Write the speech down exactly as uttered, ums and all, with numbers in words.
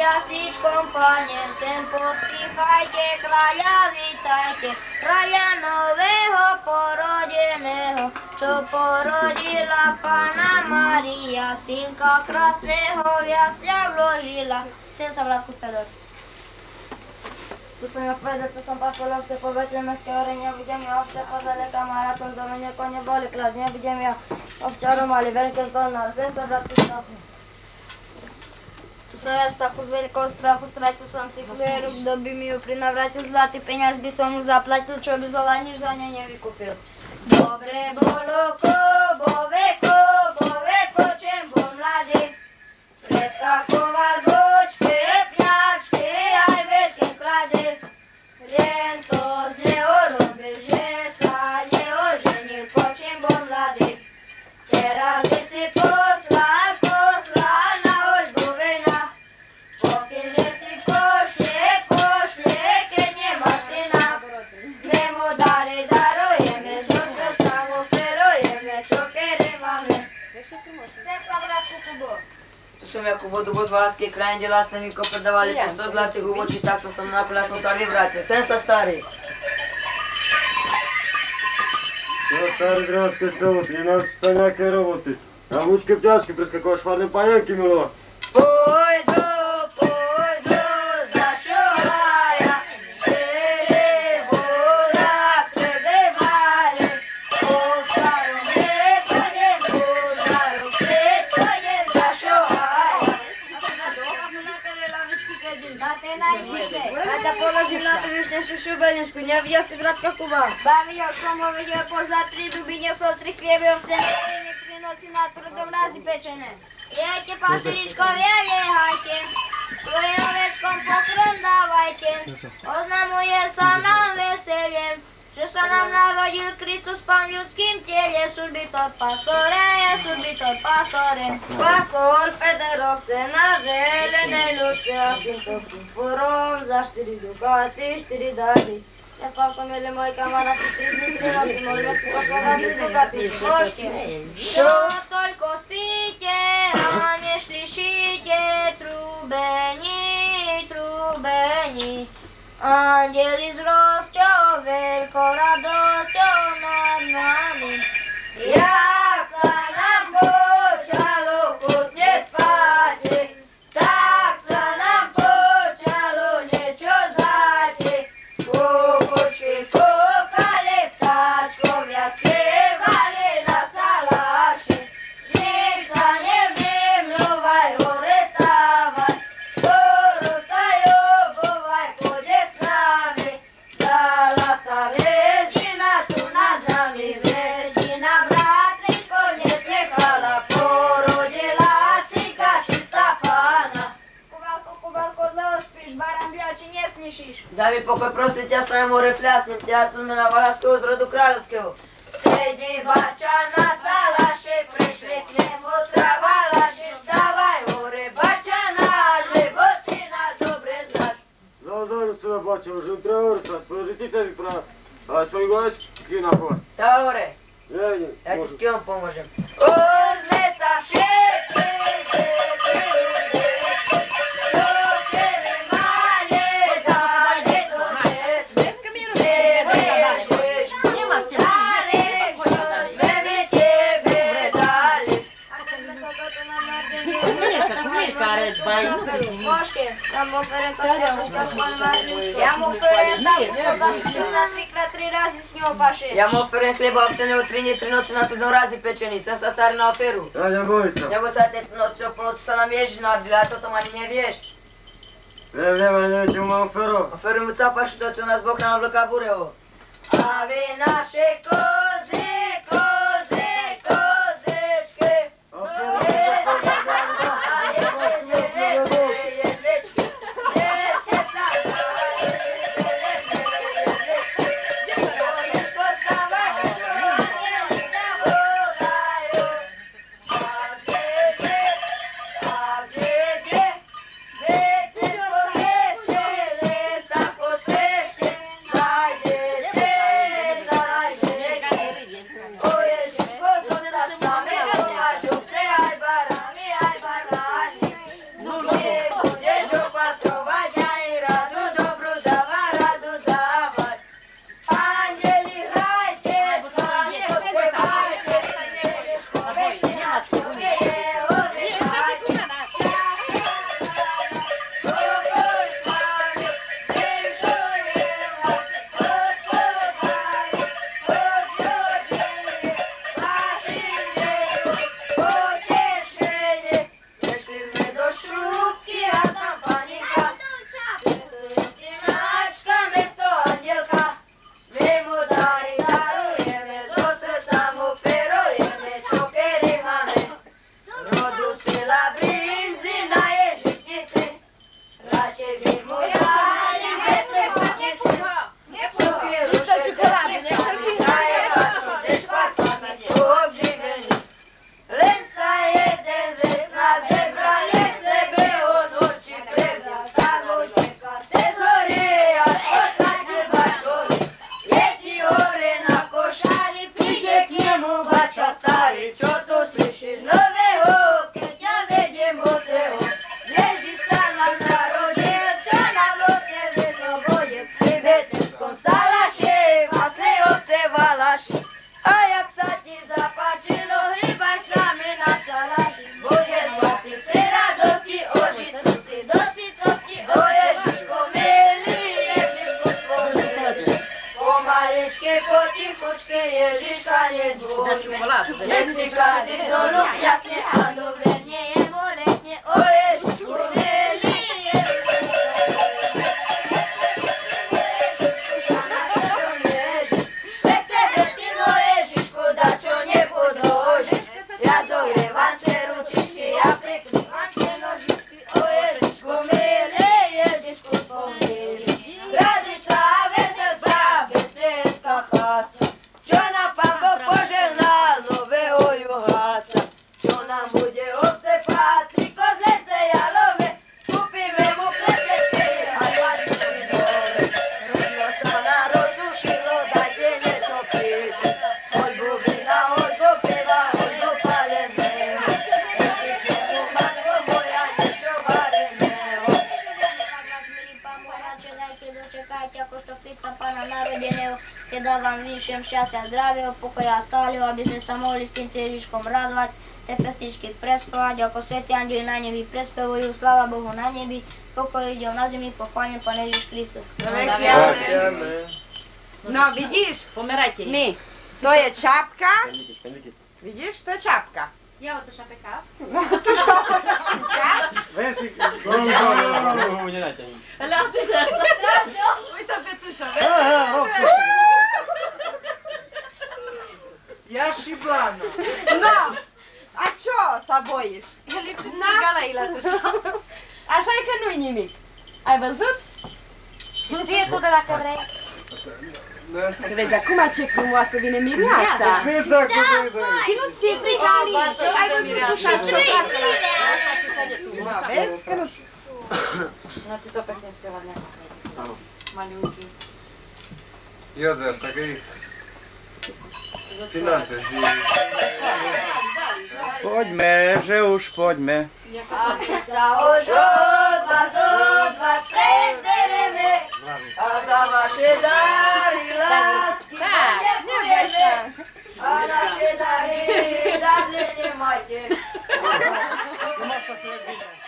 jasličkom pane, sem pospíchajte, kráľa vítajte, kráľa nového porodeného, čo porodila Panna Mária, synka krásneho v jasľa vložila. Sem sa vrátku Fedor. Tu som ja povedal, čo som patrol, obce po Betlehemské hore, nebudem ja obce pozaleka, maratón do mene kone boli klas, nebudem ja ovčarom, ale veľký konár, sem sa vrátku strachu. Tu som ja strachu z veľkého strachu, stratil som si chvieru, kto by mi ju prinavrátil zlatý peniaz, by som mu zaplatil, čo by zola nič za ne nevykúpil. Dobre bolo kobo veko, bo veko, čem bol mladý, preskakoval bočke, pňačke, aj veľké klade. Len to zneorobil, že sa neoženil, po čem bol mladý. Teraz by si poslal, poslal na hoľbu vena, pokým že si pošle, pošle, keď nemá syna. My mu dary darujeme, zo srdca mu ferujeme, čo kedy máme. Chcem sa vrátku Kubo. Tu som Jakubo Dubo z Valašskej krajiny, kde lásne mi kopredávali po sto zlatých uvočí, tak som sa napil a som sa vyvrátil. Sem sa starý. No, starý gradské soboty, nenaučí sa nejaké roboty. Na mužské pťačky preskakovaš farné pajenky, milova. Pôjdu, pôjdu za šohaja, tere vola, krede vale, po starom veku nebužaru, všetko je za šohaja. Na tej najnižšej. Ja ťa položím na tú vyšnejšiu šubelničku, nevidia si bratka Kuba. Bavil som ho videl poza tri duby, nesol tri chlieby, ovce nevideli tri noci na tvrdom razi pečené. Jejte, pasiličkovia, liehajte, svojim ovečkom pokrm dávajte, oznamuje sa nám veseliem, že sa nám narodil Kristus Pán v ľudským tele, surbitor pastore, surbitor pastore. Pastor Federovce na zelenej ľudce a týmto forom za štyri dukaty, štyri dady. Nespal som jeli môj kamaráti tri dny, tri noci, môžeme si poslovať tri dukaty. Môžete. Čo toľko spíte a nešlišíte, trúbení, trúbení. Anděli s rosťou, veľkou radosťou nad nami. Jak sa nám počalo chutne spáte, tak sa nám počalo niečo zláte. Kukučky kúkali, vtáčkovia spievali na saláši. Nech sa nevymľúvaj, hore stávaj, skoro sa jobovaj, pôjde s nami. Dala sa väzdina tu nad nami, väzdina bratničko neslechala, porodila synka čistá pána. Kubalko, Kubalko, zle spíš, baran bia, či neslyšíš? Daj mi pokoj, prosím ťa, sa mu refľasnem, ťa sme na Valašského z rodu kráľovského. Sedí bača na salaše, prešli k nemu travalaše, stávaj hore bača náš, lebo ty nás dobre znáš. Zaujímavé sa na bača, už im treba vrstať, povedz, ty sa vypráva. Ale svojich ovečky napovať. Stávaj hore, Nevidím. ja ti s kým pomôžem. Uzme sa všetci, všetci ľudia, čo kedy mali, dali to čestne. Nebežeš, Arek, čo sme my tebe dali. Môžete, Ja mu oferem kaplička s Pán Marničkou. ja mu oferujem tam, čo sa trikrát tri razy s ňou pašeš. Ja mu oferujem chleba a vseného tri dni, tri noci na tvrdom razi pečený. Sem sa starý na oferu. Ja neboj sa. Nebo sa tej noci o polnoci sa nám Ježiš narodil, a toto ani nevieš. Viem, viem, ale neviem, čo mu mám oferovať. Oferujem mu capašu to, čo nás Boh nám vlka bureho. A vy naše kozy, kozy, kozečky, Vody do lubňatne a do vernieje voletne. O Ježišku, milý Ježišku. Ja na to nežiš. Pre tebe, ty môj Ježišku, dačo nepodložiš. Ja zohrievam se ručičky, ja prikrývam se nožičky. O Ježišku, milý Ježišku, spomíli. Radi sa, vesel sa, betlejemská chasa. Čo nám Pán Boh požehnal nového Johasa. Čo nám bude ovce pátri, kozlece jalové. Kúpime mu plesetky a svadbu dole. Rudno sa nám rozsušilo, dajte niečo piť. Hoď bubina, hoď go piva, hoď go paleného. Vypite mu, matko moja, niečo vareného. Nech vás, milí Pán môj, načenajte, dočekajte, akožto Krista Pána narodeného. Teda vám vyššiem šťastia, zdravého, pokoja a stáleho, aby sme sa mohli s týmto Ježiškom radovať, tie pesničky prespevať, ako svätí anjeli na nebi prespevujú, sláva Bohu na nebi, pokoj ide na zemi, pochváľne Pán Ježiš Kristus. No vidíš? Pomerajte ich. My. To je čapka. Vidíš? To je čapka. Ja to šapeka. Ven si, golu, golu, golu, nenaťahni. Uj, to Petuša. Aha, odpušť. Ja šiblana. No. A čo sa bojíš? Až aj kanuj nimi. Aj văzut? Ție ți-o de la căvrei? Să vezi, acum ce frumoasă vine mireasa. Vezi dacă vezi. Și nu-ți fie frică nici. Ai văzut tu și ce No, vezi că nu-ți... No ty to pekne spievané. Maľúky. Jozef, taký financie si... Poďme, že už poďme. Aby sa už od vás, od vás prebereme a za vaše dary lásky Tak, neboj sa. a naše dary zadne nemajte. Masa to je víno.